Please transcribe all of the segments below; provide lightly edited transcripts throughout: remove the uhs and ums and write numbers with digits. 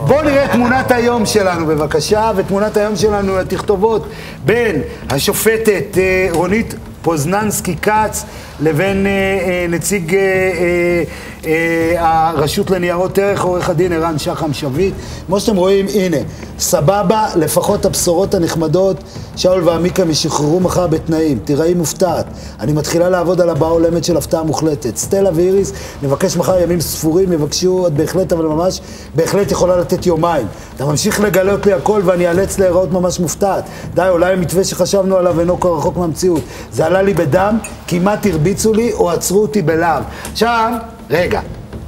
בואו נראה את תמונת היום שלנו בבקשה, ותמונת היום שלנו לתכתובות בין השופטת רונית פוזננסקי קץ לבין נציג הרשות לניירות ערך, עורך הדין ערן שחם שביט. כמו שאתם רואים, הנה, סבבה, לפחות הבשורות הנחמדות, שאול ועמיקה משחררו מחר בתנאים, תיראי מופתעת. אני מתחילה לעבוד על הבאה עולמת של הפתעה מוחלטת. סטלה ואיריס, נבקש מחר ימים ספורים, יבקשו את בהחלט, אבל ממש בהחלט יכולה לתת יומיים. אתה ממשיך לגלות לי הכל ואני אאלץ להיראות ממש מופתעת. די, אולי המתווה שחשבנו עליו אינו כה רחוק מהמציאות. זה עלה לי בדם, כמעט הרביצו לי או עצרו אותי בלהב. עכשיו, רגע.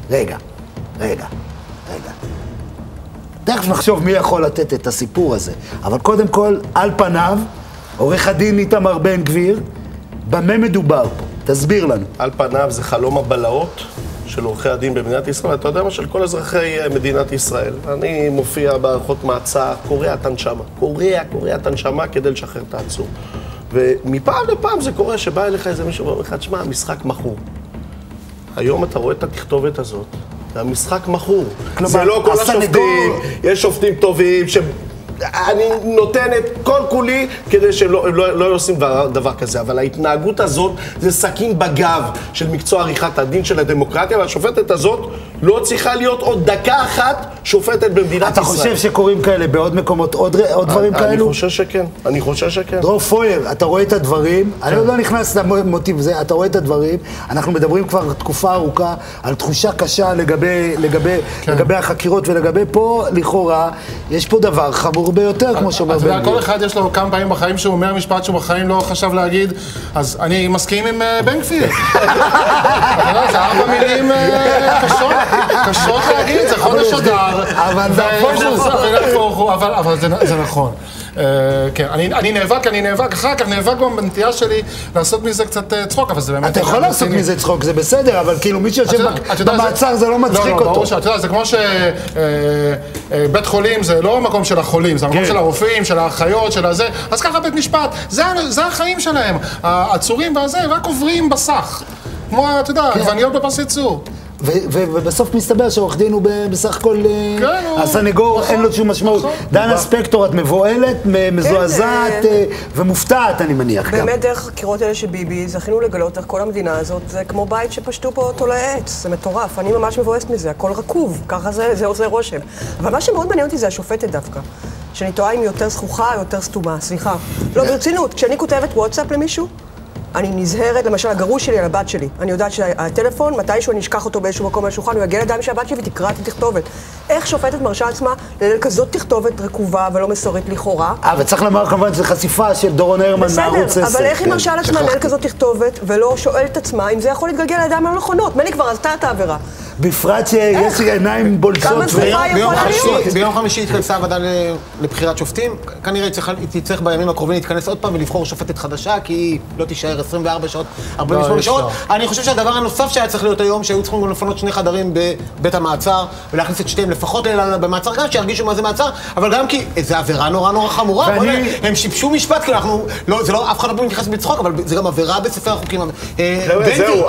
תכף נחשוב מי יכול לתת את הסיפור הזה. אבל קודם כל, על פניו, עורך הדין איתמר בן גביר, במה מדובר פה? תסביר לנו. על פניו זה חלום הבלהות של עורכי הדין במדינת ישראל, אתה יודע מה? של כל אזרחי מדינת ישראל. אני מופיע בערכות מעצר, קורע את הנשמה כדי לשחרר את העצור. ומפעם לפעם זה קורה שבא אליך איזה מישהו ואומר לך, תשמע, המשחק מכור. היום אתה רואה את הכתובת הזאת, המשחק מכור. זה לא כל השופטים, יש שופטים טובים אני נותן את כל כולי כדי שלא עושים דבר כזה, אבל ההתנהגות הזאת זה סכין בגב של מקצוע עריכת הדין של הדמוקרטיה, והשופטת הזאת לא צריכה להיות עוד דקה אחת שופטת במדינת ישראל. אתה חושב שקוראים כאלה בעוד מקומות, עוד דברים כאלו? אני חושב שכן. דרור פויר, אתה רואה את הדברים, אני עוד לא נכנס למוטיב זה, אתה רואה את הדברים, אנחנו מדברים כבר תקופה ארוכה על תחושה קשה לגבי החקירות ולגבי פה, לכאורה, יש פה דבר חמור ביותר, כמו שאומר בן גביר. כל אחד יש לו כמה פעמים בחיים שהוא אומר משפט שהוא בחיים לא חשב להגיד, אז אני מסכים עם בן גביר. זה 4 מילים קשות להגיד, זה חודש אדר. אבל זה נכון. כן, אני נאבק, אחר כך נאבק גם בנטייה שלי לעשות מזה קצת צחוק, אבל זה באמת... אתה יכול לעשות מזה צחוק, זה בסדר, אבל כאילו מי שיושב במעצר זה לא מצחיק אותו. ברור שאתה יודע, זה כמו שבית חולים זה לא המקום של החולים, זה המקום של הרופאים, של האחיות, של הזה, אז ככה בית משפט, זה החיים שלהם, העצורים והזה רק עוברים בסך, כמו, אתה יודע, עגבניות בפס ייצור. ובסוף מסתבר שעורך דין הוא בסך הכל הסנגור, אין לו שום משמעות. דנה ספקטור, את מבועלת, מזועזעת ומופתעת, אני מניח גם. באמת דרך החקירות האלה שביבי, זכינו לגלות איך כל המדינה הזאת, זה כמו בית שפשטו פה אותו לעץ, זה מטורף, אני ממש מבואסת מזה, הכל רקוב, ככה זה עושה רושם. אבל מה שמאוד מעניין אותי זה השופטת דווקא, שאני טועה אם יותר זכוכה או יותר סתומה, סליחה. לא, ברצינות, כשאני כותבת וואטסאפ למישהו, אני נזהרת, למשל, הגרוש שלי על הבת שלי. אני יודעת שהטלפון, מתישהו אני אשכח אותו באיזשהו מקום על השולחן, הוא יגיע לידיים של הבת שלי ותקרא את התכתובת. איך שופטת מרשה עצמה לנהל כזאת תכתובת רקובה ולא מסורית לכאורה? וצריך לומר כמובן שזו חשיפה של דורון הרמן מערוץ 10. בסדר, אבל איך היא מרשה לעצמה לנהל כזאת תכתובת ולא שואלת את עצמה אם זה יכול להתגלגל לידיים הלא נכונות? מני כבר עשתה את העבירה. בפרט שיש עיניים בולשות. כמה זכוכה יכולה להיות? ביום חמישי התכנסה הוועדה לבחירת שופטים. כנראה היא תצטרך בימים הקרובים להתכנס עוד פעם ולבחור שופטת חדשה, כי היא לא תישאר 24 שעות, 48 שעות. אני חושב שהדבר הנוסף שהיה צריך להיות היום, שהיו צריכים לפנות 2 חדרים בבית המעצר, ולהכניס את שתיהם לפחות במעצר גם, שירגישו מה זה מעצר, אבל גם כי זו עבירה נורא חמורה. הם שיבשו משפט, כי אנחנו, זה לא, אף אחד לא מתייחס בצחוק, אבל זה גם עבירה בספר החוקים. זהו,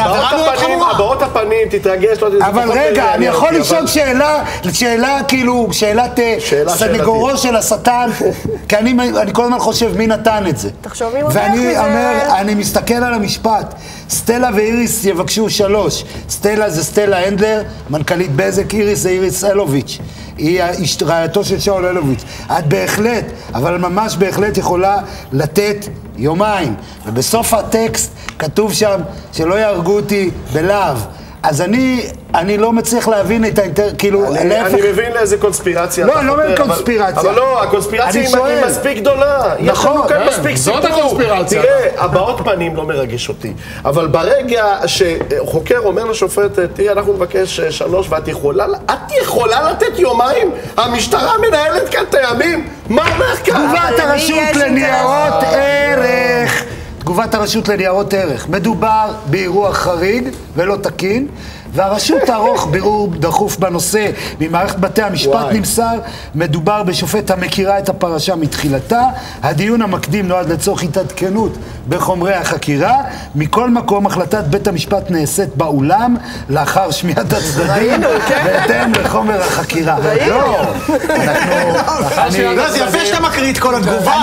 הבעות הפנים, תתרגש, אבל רגע, אני יכול לשאול שאלה כאילו, שאלת סנגורו של השטן, כי אני כל הזמן חושב מי נתן את זה. תחשוב מי מוכיח ואני אומר, אני מסתכל על המשפט, סטלה ואיריס יבקשו 3. סטלה זה סטלה הנדלר, מנכ"לית בזק, איריס זה איריס אלוביץ'. היא רעייתו של שאול אלוביץ'. את בהחלט, אבל ממש בהחלט יכולה לתת יומיים. ובסוף הטקסט כתוב שם שלא יהרגו אותי בלהב. אז אני לא מצליח להבין את כאילו... אני מבין לאיזה קונספירציה. לא, אני לא מבין קונספירציה. אבל לא, הקונספירציה היא מספיק גדולה. נכון. יש לנו כאן מספיק סיפור. זאת הקונספירציה. תראה, הבעות פנים לא מרגש אותי. אבל ברגע שחוקר אומר לשופטת, תראה, אנחנו נבקש 3 ואת יכולה לתת יומיים? המשטרה מנהלת כאן את הימים? מה אומר כאן? תגובת הרשות לניירות ערך. מדובר באירוע חריג ולא תקין, והרשות תערוך בירור דחוף בנושא. ממערכת בתי המשפט נמסר, מדובר בשופט המכירה את הפרשה מתחילתה. הדיון המקדים נועד לצורך התעדכנות בחומרי החקירה. מכל מקום, החלטת בית המשפט נעשית באולם, לאחר שמיעת הצדדים, בהתאם לחומר החקירה. לא, זה יפה שאתה מקריא את כל התגובה.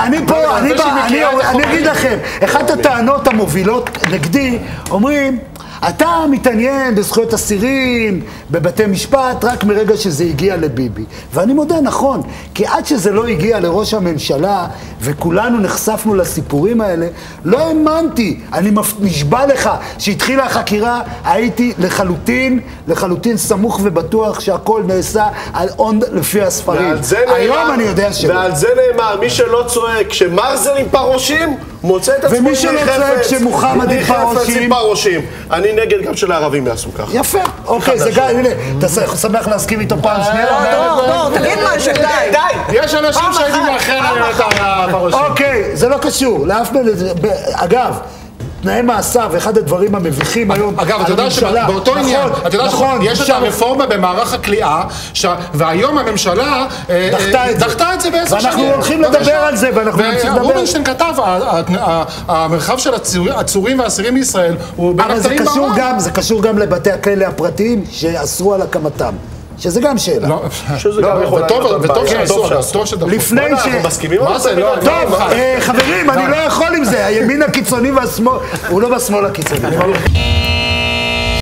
אני אגיד לכם, אחת הטענות המובילות נגדי, אומרים, אתה מתעניין בזכויות אסירים, בבתי משפט, רק מרגע שזה הגיע לביבי. ואני מודה, נכון, כי עד שזה לא הגיע לראש הממשלה, וכולנו נחשפנו לסיפורים האלה, לא האמנתי, אני נשבע לך, שהתחילה החקירה, הייתי לחלוטין סמוך ובטוח שהכל נעשה על עונד לפי הספרים. היום אני יודע שלא. ועל זה נאמר, מי שלא צועק, שמרזל עם פרושים, מוצא את עצמו עם ומי שלא צועק שמוחמד עם פרושים. אני נגד גם של הערבים יעשו ככה. יפה, אוקיי, זה גם, הנה, אתה שמח להסכים איתו פעם שנייה? לא, תגיד משהו, די. יש אנשים שהייתי מאחר את הפרושים. אוקיי, זה לא קשור, אגב, תנאי מאסר, ואחד הדברים המביכים היום, אגב, אתה יודע שבאותו עניין, אתה יודע שיש את הרפורמה במערך הכליאה, והיום הממשלה דחתה את זה ב10 שנים. ואנחנו הולכים לדבר על זה, ואנחנו נמשיך לדבר. ורובינשטיין כתב, המרחב של עצורים ואסירים בישראל הוא בין הקטנים בעולם. זה קשור גם לבתי הכלא הפרטיים שאסרו על הקמתם. שזה גם שאלה. שזה גם יכול וטוב שעשו, לפני ש... אנחנו מסכימים? מה זה? לא, טוב, חברים, אני לא יכול עם זה. הימין הקיצוני והשמאל, הוא לא בשמאל הקיצוני.